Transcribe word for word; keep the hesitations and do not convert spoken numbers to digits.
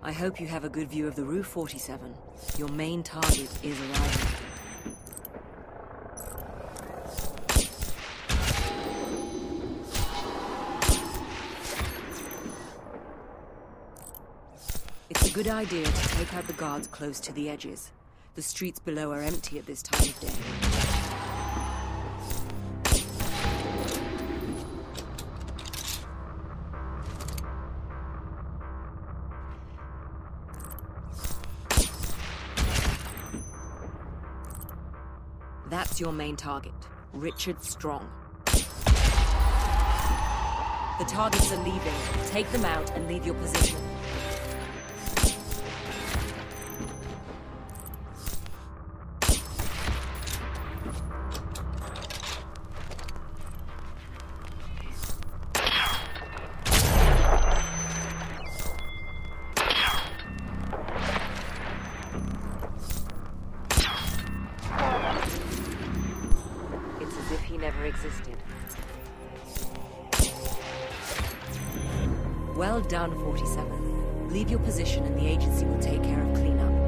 I hope you have a good view of the roof, forty-seven. Your main target is arriving. It's a good idea to take out the guards close to the edges. The streets below are empty at this time of day. That's your main target, Richard Strong. The targets are leaving. Take them out and leave your position. Never existed. Well done, forty-seven. Leave your position and the agency will take care of cleanup.